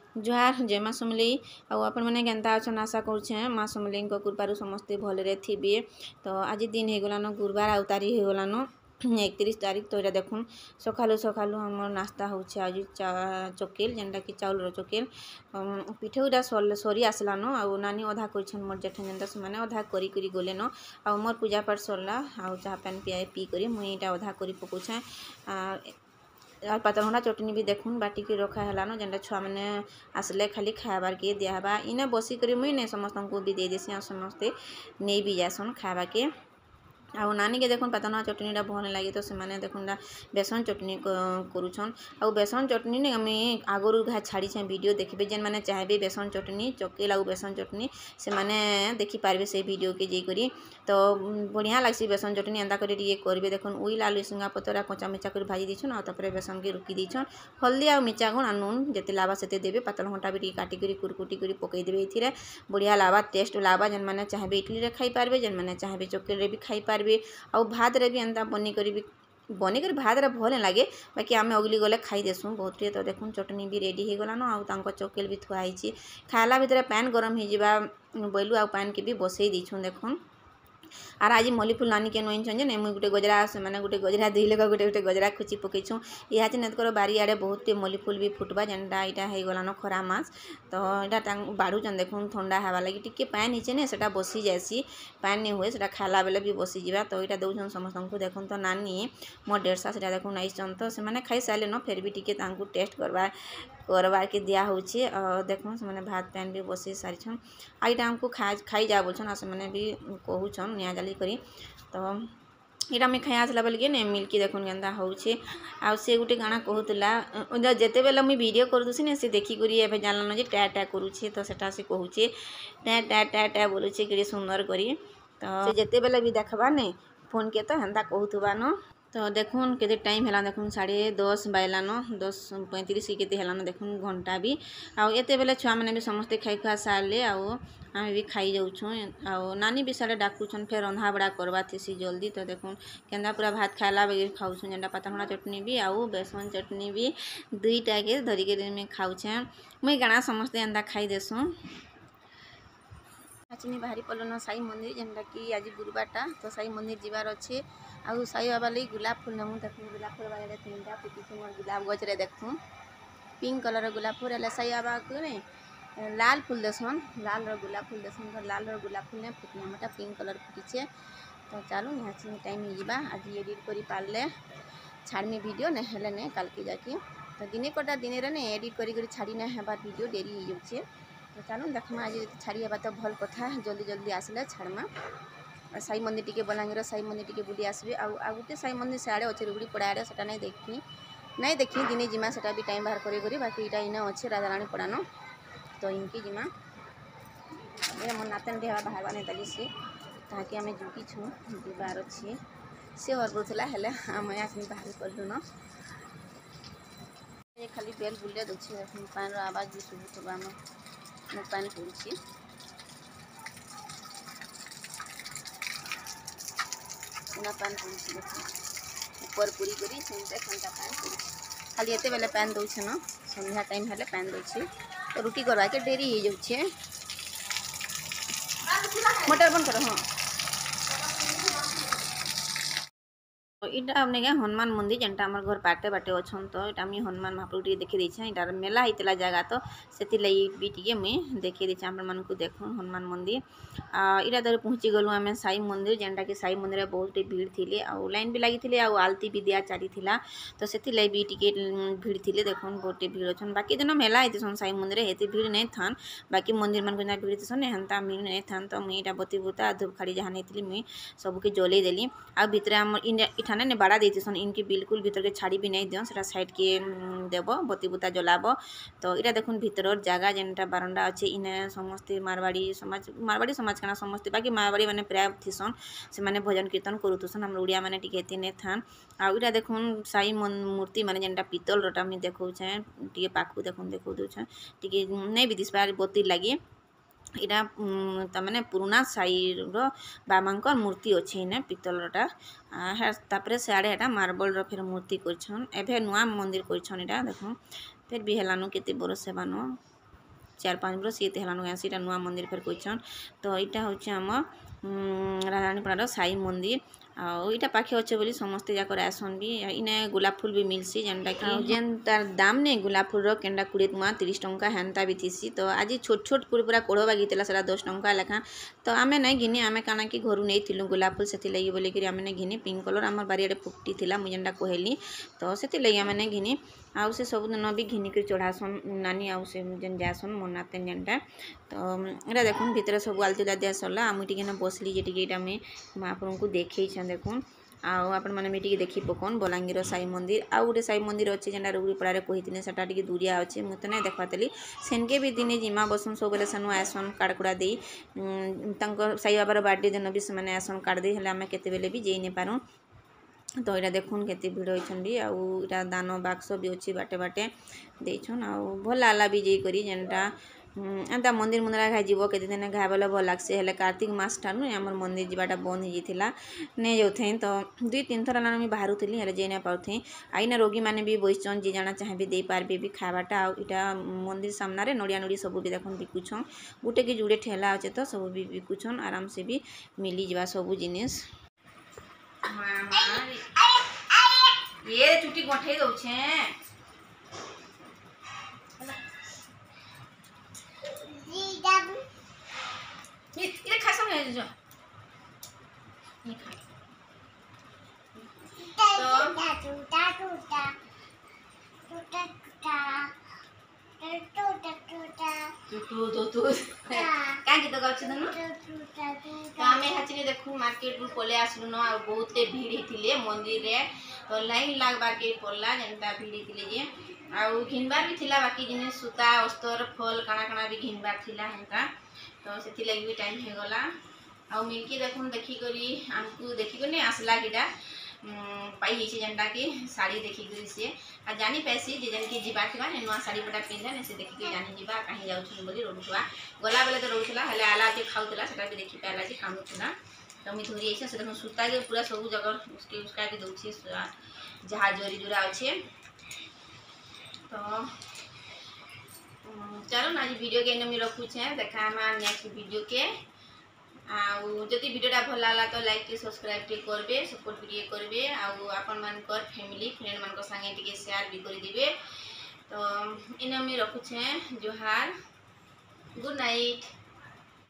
जुहार जय माँ समलेई आउ आपण मैंने केन्ता अच्छन आशा करुछे माँ समलेई कृपारू समस्ते भलरे थिबे। तो आज दिन हो गलान गुरुवार आउ तारीख हो गलान 31 तारीख। तो ये देखुन सकालू सकालू हमर नास्ता होचे आज चोकेल जेनटा कि चाउल चोकेल पिठौटा सरी आसलान आउ नानी अधा करछन मोर जेठन जेनटा से माने अधा करी करी गलेन आउ मोर पूजा पाठ सरला आउ चाह पान पिया पी करी मुई एटा अधा करी पकोछे। और पातलघंटा चटनी भी देखुन बाटी के रखा है जेनटा छुआ मैंने आसले खाली खाबार के दिहबा इने बसिक मुई नहीं समस्त को भी दे देसी और समस्ते नहीं भी जासन खाबा के। आउ नानी के देखुन पातलघंटा चटनीटा भल लगे तो से देखुन बेसन चटनी करुछन आउ बेसन चटनी ने आम आगुरी घा छाड़ी वीडियो देखिए जेन मैंने चाहे बेसन चटनी चकेल आउ बेसन चटनी से मैंने देखिपारे से वीडियो के जेकरी। तो बढ़िया लग्सी बेसन चटनी एंता करेंगे देखुन उइल आलू सिंगा पतरा कचा मिर्चा कर भाजी दीछन और तापर बेसन के रुकी दीछन हल्दी आ मिर्चा गुण आ नून जिते लाबा से देवे पातलघंटा भी काटिक कुरकुटी कर पकईदेवे ये बढ़िया लाबा टेस्ट लाबा जेन मैंने चाहे इडली रे खाई पारबे जेन मैंने चाहे चकेल रे भी खाई पारबे आउ भात रे भी एंता बनिकर भात रे भल लगे बाकी आम अगली गले खाई देसुँ बहुत। तो देखुन चटनी भी रेडी हो गलान आउ चकेल भी थुआई खाला भितर पैन गरम हो बोलू आउ पैन के भी बसई दीछुँ देखुन। आर आज मल्ली फुल नानी के नोइन छे मुई गोटे गजरा से मैंने गोटे गजरा दुई लोग गोटे गोटे गजरा खुची पकईछूँ यहाँ नेतकर बारी आड़े बहुत मल्ली फुल भी फुटबा जेनटा यहाँ हो गलान खरा मास। तो यहाँ बाढ़ुचन देखुन ठंडा हवा लगी टिके पैन नीचे ने सेटा बसी जासी पैन नहीं हुए सेटा खाला बेले भी बसी जा। तो यहाँ दौन समस्त को देखुन तो नानी मो डेढ़सा से देखुन आईसन तो से खाई सारे न फिर भी टिके टेस्ट करवार के दिया होची देखुन से भात पैन भी बसी सारी आईटा हमको खाई जा बोलछन से मैंने भी कहूछन निया जाली करी। तो यहाँ मुझे खाई आसला बेल के मिल्की देखुन केन्ता होचे आ से गोटे गाना कहूला जिते बेले मुझे वीडियो करदुसी ने से देखिक एवं जानलान जे टा टा करुचे तो सेटा से कहूचे टा टा टा टा बोलुचे कि सुंदर करी। तो जिते बेले भी देखबा ने फोन के तो हेन्ता कहूथुबा न। तो देखुन केते टाइम है देखुन 10:30 बाजलान 10:35 के हेलान देखुन घंटा भी आउ एते बेले छुआ मैंने भी समस्ते खाई खुआ सारे आउ आम भी खाई जाऊँ आउ नानी भी सारे डाकुछन फिर रंधा बड़ा करवा थी जल्दी। तो देखुन केन्दा पूरा भात खाला बगैर खाऊँ जेनटा पातलघंटा चटनी भी आउ बेसन चटनी भी दुईटा के धरिक खाऊे मुई गाना समस्ते एंता खाई देसुँ। चिनी बाहरी पलन साई मंदिर जेनटा कि आज गुरुवारटा तो साई मंदिर जीवार अच्छे आउ साई बाबा लगी गुलाब फूल नमु देखुन गुलाब फूल बारे 3टा फुटी मोर गुलाब गजरे देखुन पिंक कलर गुलाब फूल है साई बाबा को लाल फूल देसन लाल गुलाब फूल देसन तो लाल गुलाब फूल ने फुटना मटा पिंक कलर फुटीचे। तो चलो यहाँ टाइम हो आज एडिट कर पारे छाड़मी वीडियो ने हेले ने काल के जाके तो दिने कटा दिन ने एडिट कर छाड़ी ना हेबार वीडियो डेरी हो जाऊे। तो चलो देखमा आज छाड़ी हेबा तो भल कथा जल्दी जल्दी आसले छाड़मा साई मंदिर टिके बलांगीर साई मंदिर टिके बुली आसबे आ गोटे साई मंदिर से आड़े अच्छे रुगड़ी पड़ा आड़े से नहीं देखी दिने जिमा से भी टाइम बाहर करी बाकी यहाँ इना अच्छे राजाराणी पड़ान तो इनकी जिमा मोर नातन देवा बाहर नहीं ताली सी ताकि आम जुटी छूँ जीवार अच्छे से हरबुला हेले आम आज बाहर कलु न खाली बेल बुले दूसरे पान आवाज भी शुभुब आम पान पड़ी पान पड़ी ऊपर पूरी करी खंता पान पड़ी खाली एते बेले पैन दौचे न संध्या टाइम हेले पैन दौचे तो रुटी करवा के डेरी हो जाऊे मोटर बंद करो। हाँ इटा अपने हनुमान मंदिर जेनटा आम घर बाटे बाटे अच्छन तो यहाँ मुझे हनुमान महाप्रभु टे देखी देछे इटार मेला होता जगह तो से भी टे मुझे देखी देछे आपण मानकु देखुन हनुमान मंदिर इटा तक पहुँची गलु आम साई मंदिर जेनटा कि साई मंदिर बहुत भीड़ थी आउ लाइन भी लगी आलती भी दिया चली तो से भी टे भीड़ थी देखुन बहुत भीड़ अच्छन बाकी दिन मेला होती साई मंदिर हेती भीड़ नहीं थान बाकी मंदिर मन को भीड़ थी हेन्ता भीड़ नहीं थान। तो मुझे यहाँ बती बुता धूपखाड़ी जहाँ नहीं मुझे सबके जलई देली आ भितर आम इठाने ने बाड़ा देतीसन इनकी बिल्कुल भीतर के छाड़ी भी नहीं दियो से साइड के देव बती बुता जलाब। तो इटा देखुन भीतर जगह जेनटा बारंडा अच्छे इने समस्ते मारवाड़ी समाज का समस्ते बाकी मारवाड़ी मैंने प्राय थीसन से मैंने भजन कीर्तन करुतसन हम ओडिया मैंने टिके नहीं थान आ इटा देखुन साई मूर्ति मैंने जेनटा पितल रटा मुझे देखौछे टे पाखु देखुन देखो दूचे टे नहीं भी दिसबार बती लगी यहाँ तमाने पुराना साईर बाबा मूर्ति अच्छे इने पितलटा तापर सियाड़े यहाँ मार्बल फिर मूर्ति करछन एभे नुआ मंदिर करछन इटा देखो फिर भी हेलानु केते बरस हेबानो 4-5 बरस ये हेलान गाँसी नुआ मंदिर फेर कहन। तो यहाँ हूँ आम राजारानीपड़ार साई मंदिर आईटा पाखे अच्छे बोली समस्ते जाकर आसन भी इने गोलाप फूल भी मिलसी जेनटा कि जेन तार दाम ने गोलाप फूल केनटा 20 टଙ୍କା 30 टଙ୍କା हेन्ता भी थीसी। तो आज छोट छोट पूरा कोड़ बागिला से 10 टଙ୍କା लेखा। तो आम नहीं घिनी आम काना कि घर नहीं गोलाप फूल से लगी बोलिकी आम नहीं घिनी पिंक कलर आम बारियाड़े फुटी थी मुझे जेनटा कहली। तो से लगी आम नहीं घिनी आउ से सबुदिन भी घिनिक चढ़ासन नानी आउ से जेन जासन मनाते जेनटा। तो यहाँ देखुन भितर सब आलती दिया सरला आम टे बसली जे टे आपन को देखे देखुन आपण मैंने भी देखी पकन बलांगीर साई मंदिर आउ गोटे साई मंदिर अच्छे जेनटा रुगीपड़ारे कही सेटा टे दूरिया अच्छे मुझे नहीं देखा सेनके भी दिने जिमा बसन सब बेले सेनु आसन कार्ड कुड़ा दे साई बाबार बर्थडे दिन भी से आसन कार्ड दे आम केतेबेले भी जाई नहीं पारूँ। तो यहाँ देखुन केते भिड़ होती आउटा दान बाक्स भी अच्छी बाटे बाटे देछन आउ भल आला भी जे करी जेनटा एंता मंदिर मुंदरा घाई जीव केते दिन घाए बोले भल लागसे हेले कार्तिक मास ठानु आमर मंदिर जीवाटा बंद हो जाता नहीं जाऊे। तो 2-3 थर आना मुझे बाहर थी हेले जाई ना पार्थी आईना रोगी मैंने भी बसचन जी जाना चाहे भी दे पारे भी खावाटा आईटा मंदिर सामने नड़िया नड़ी सब भी देखुन बिकुछन गुटे कि जुड़े ठेला अच्छे तो सब भी बिकुछन आराम से भी मिली जावा सब जिनिस। ये चुटी गठे दौछे ये खासा नहीं जो ये खा तो क्या गीत गाउछ दनु तो आमे हचली देखु मार्केट पले आसलु न आ बहुत भीड़ हिथिले मंदिर रे। तो लाइन लागबार के पड़ला जेनता भीड़ हिथिले जे आउ घिनबार भी थिला बाकी जिनिस सूता अस्तर फल काना काना भी घिनबार थिला हेनका। तो से लगी भी टाइम हो गला आउ मिल्की देखुन देखी करी आमको देखी कर नहीं आसला गिटा पाई जेनटा कि साड़ी देखिक सी आ जानी पैसी जे जन की जीवा थी नुआ साड़ी पटा पिंधे से देखिक जानी जीवा कहीं जाऊँ बोली रोडुआ गला बेले तो रोडुला हेले आला जे खाऊला से भी देखी पाला जे कामुला। तो मुझे धरी आई देखो सूता के पूरा सब जगह उसका के दौछे जहाँ जरी जुरा अच्छे। तो चलो ना आज वीडियो के मुझे रखुचे देखा नेक्स्ट वीडियो के जदि वीडियोटा भल लगा तो लाइक टे सब्सक्राइब टे करबे सपोर्ट भी करबे आपण मानकर फैमिली फ्रेंड मान संगे टिके शेयर भी कर दिबे। तो इन मुझे रखुचे जोहार गुड नाइट।